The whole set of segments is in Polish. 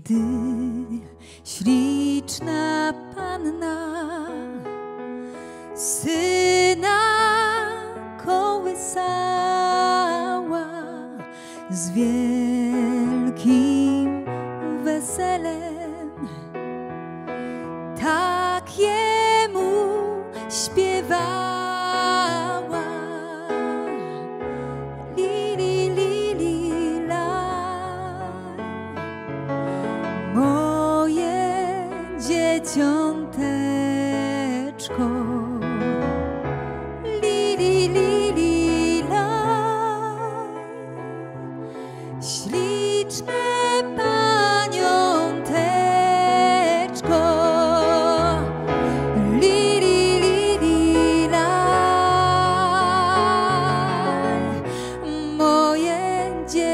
Gdy śliczna Panna Syna kołysała z wielkim weselem, tak Jemu śpiewała. Lili, lili, laj, moje dzieciąteczko. Lili, lili, laj, śliczne paniąteczko. Lili, lili, laj, moje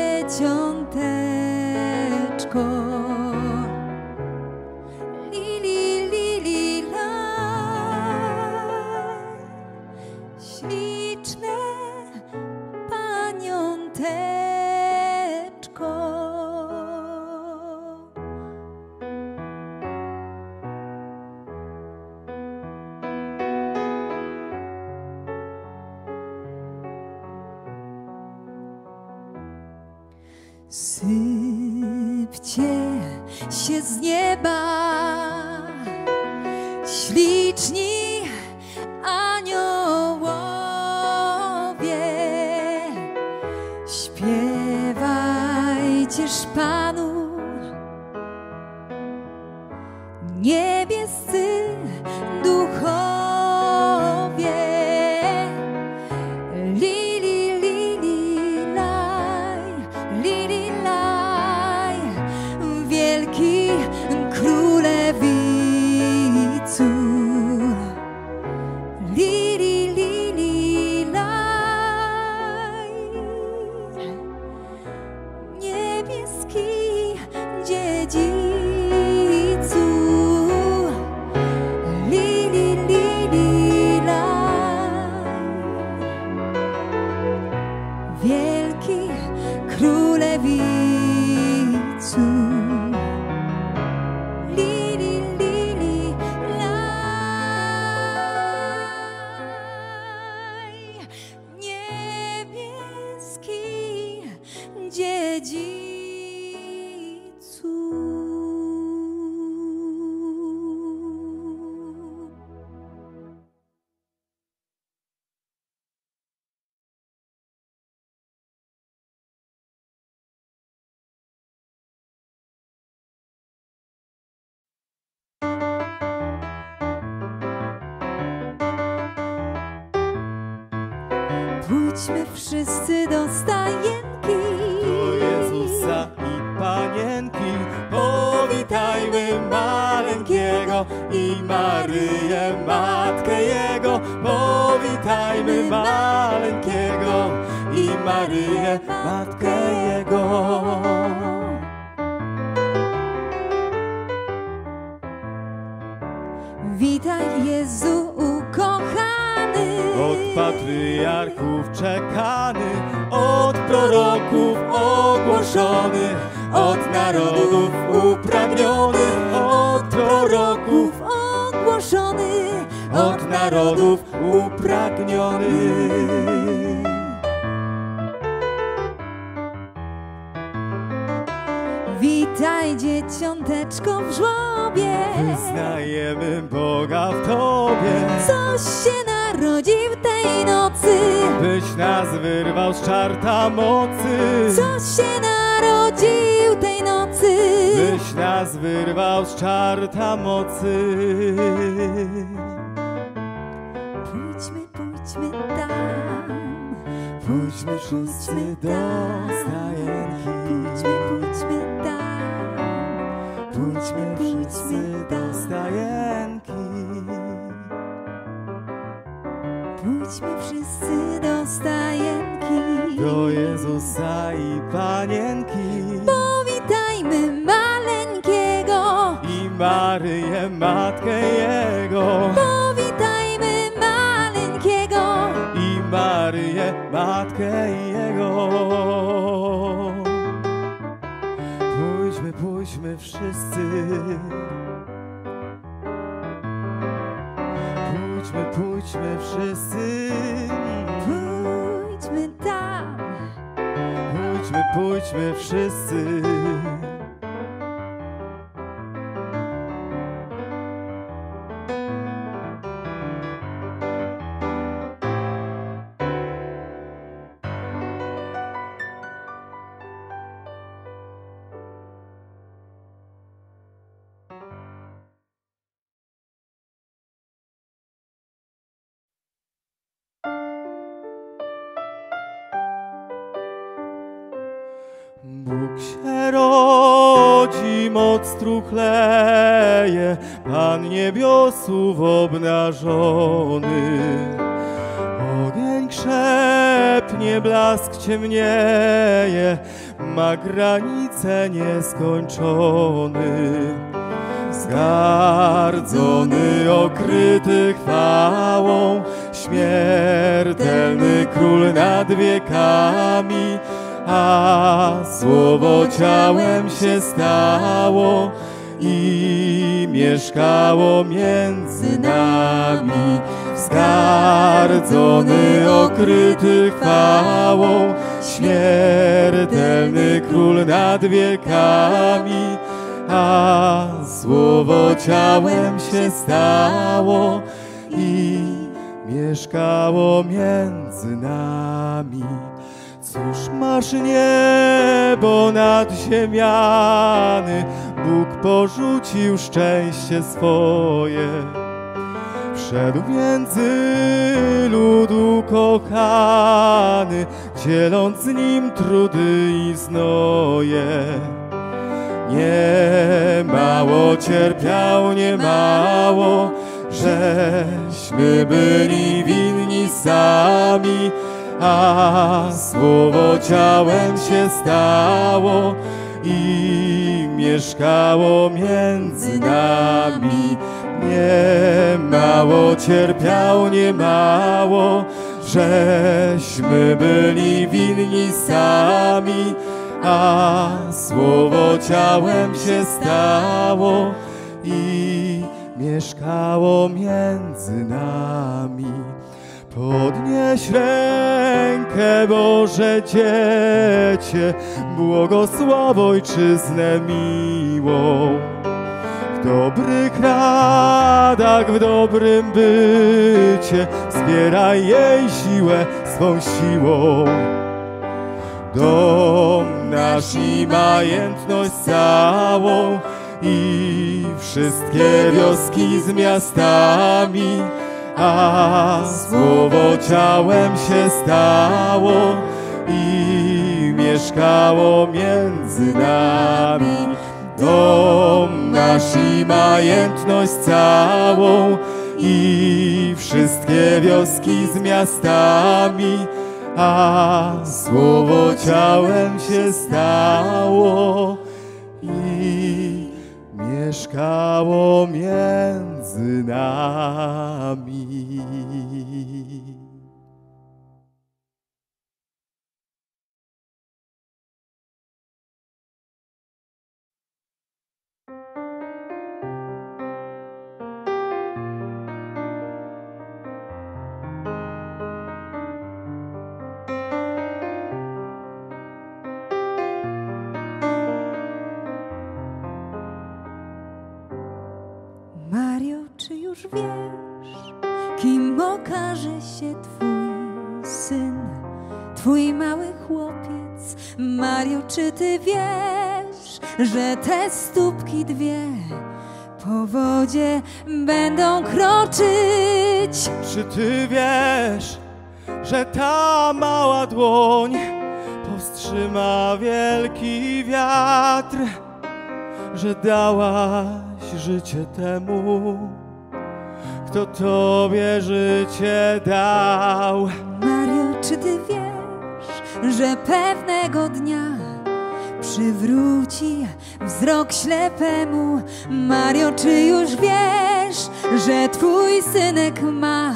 dzieciąteczko. Lili, lili, laj, śliczne paniąteczko. Sypcie się z nieba śliczni aniołowie, śpiewajcież Panu, niebiescy duchowie. Lili, lili, laj, lili, laj, wielki królewicu. Lili, lili, laj, niebieski dziedzicu. Lili, lili, laj, wielki królewicu. Lili, lili, laj, niebieski dziedzicu. Pójdźmy wszyscy do stajenki, do Jezusa i Panienki. Powitajmy maleńkiego i Maryję, Matkę Jego. Powitajmy maleńkiego i Maryję, Matkę Jego. Witaj Jezu ukochany, Od patriarchów czekany, od proroków ogłoszony, od narodów upragniony, od proroków ogłoszony, od narodów upragniony. Witaj dzieciąteczko w żłobie, Wyznajemy Boga w Tobie, coś się narodził tej nocy, byś nas wyrwał z czarta mocy. coś się narodził tej nocy, Byś nas wyrwał z czarta mocy. Pójdźmy, pójdźmy tam, Pójdźmy wszyscy do stajenki. pójdźmy, pójdźmy tam, Pójdźmy wszyscy do stajenki. pójdźmy wszyscy do stajenki. Do Jezusa i Panienki. Powitajmy maleńkiego I Maryję, Matkę Jego. Powitajmy maleńkiego I Maryję, Matkę Jego. Pójdźmy wszyscy wszyscy. Pójdźmy wszyscy. Pójdźmy tam. Pójdźmy wszyscy. Bóg się rodzi, moc truchleje, Pan niebiosów obnażony. Ogień krzepnie, blask ciemnieje, ma granice nieskończony. Zgardzony, okryty chwałą, śmiertelny król nad wiekami, a słowo ciałem się stało i mieszkało między nami. Zgardzony, okryty chwałą, śmiertelny król nad wiekami, a słowo ciałem się stało i mieszkało między nami. Cóż masz niebo nad ziemiany, Bóg porzucił szczęście swoje. Wszedł między ludu kochany, dzieląc z nim trudy i znoje. Nie mało cierpiał, nie mało, żeśmy byli winni sami, a słowo ciałem się stało i mieszkało między nami. Nie mało cierpiał, nie mało, żeśmy byli winni sami, a słowo ciałem się stało i mieszkało między nami. Podnieś rękę, Boże dziecię, błogosław ojczyznę miłą. W dobrych radach, w dobrym bycie, zbieraj jej siłę swą siłą. Dom nasz i majętność całą i wszystkie wioski z miastami, a słowo ciałem się stało i mieszkało między nami. Dom nasz i majętność całą i wszystkie wioski z miastami, a słowo ciałem się stało i mieszkało między nami. Mario, czy już wiesz, kim okaże się twój syn, twój mały chłopiec? Mario, czy ty wiesz, że te stópki dwie po wodzie będą kroczyć? Czy ty wiesz, że ta mała dłoń powstrzyma wielki wiatr, że dałaś życie temu, kto tobie życie dał? Mario, czy ty wiesz, że pewnego dnia przywróci wzrok ślepemu? Mario, czy już wiesz, że twój synek ma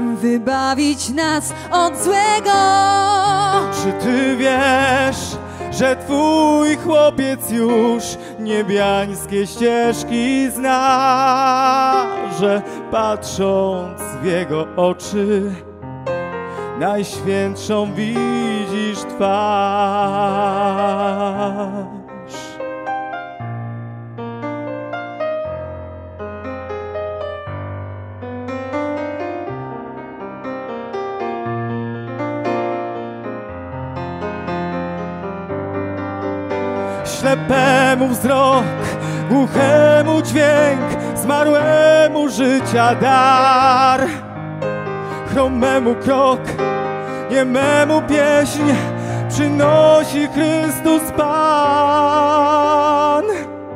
wybawić nas od złego? Czy ty wiesz, że twój chłopiec już niebiańskie ścieżki zna, że patrząc w jego oczy najświętszą widzisz twarz. Ślepemu wzrok, głuchemu dźwięk, zmarłemu życia dar, chromemu krok, niememu pieśń przynosi Chrystus Pan.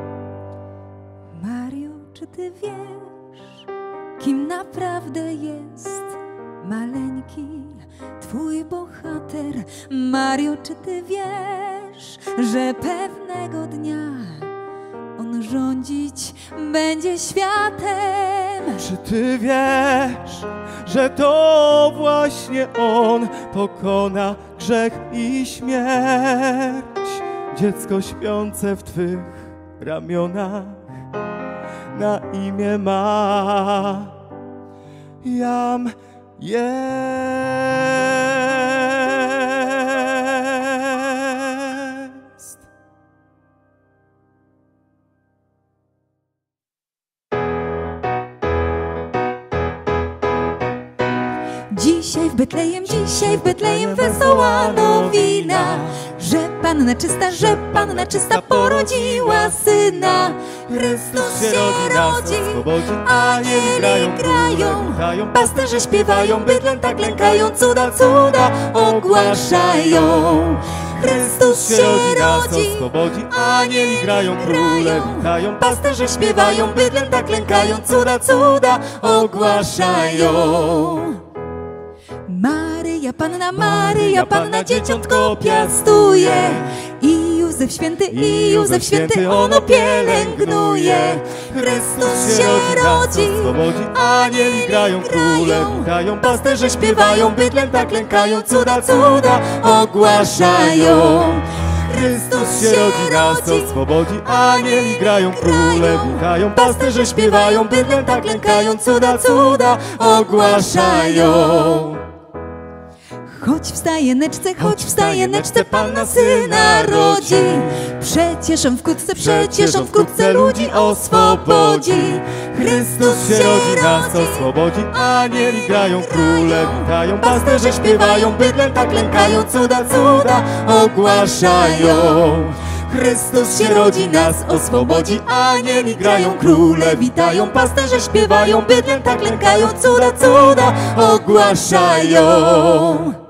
Mario, czy ty wiesz, kim naprawdę jest maleńki twój bohater? Mario, czy ty wiesz, że pewnego dnia on rządzić będzie światem? Czy ty wiesz, że to właśnie on pokona grzech i śmierć? Dziecko śpiące w twych ramionach na imię ma Jam jest. Dzisiaj w Betlejem wesoła nowina, że Panna czysta porodziła Syna. Chrystus się rodzi, anieli grają, pasterze śpiewają, bydlęta tak klękają, cuda ogłaszają. Chrystus się rodzi, anieli grają, króle witają, pasterze śpiewają, bydlęta tak klękają, cuda ogłaszają. Maryja Panna dzieciątko piastuje, i Józef święty ono pielęgnuje. Chrystus się rodzi, anieli grają, króle witają, pasterze śpiewają, bydlęta klękają, cuda ogłaszają. Chrystus się rodzi, nas oswobodzi, anieli grają, króle witają, pasterze śpiewają, bydlęta klękają, cuda ogłaszają. Choć w stajeneczce Panna Syna rodzi, przecież on wkrótce ludzi oswobodzi. Chrystus się rodzi, nas oswobodzi, anieli grają, króle witają, pasterze śpiewają, bydlęta klękają, cuda ogłaszają. Chrystus się rodzi, nas oswobodzi, anieli grają, króle witają, pasterze śpiewają, bydlęta klękają, cuda ogłaszają.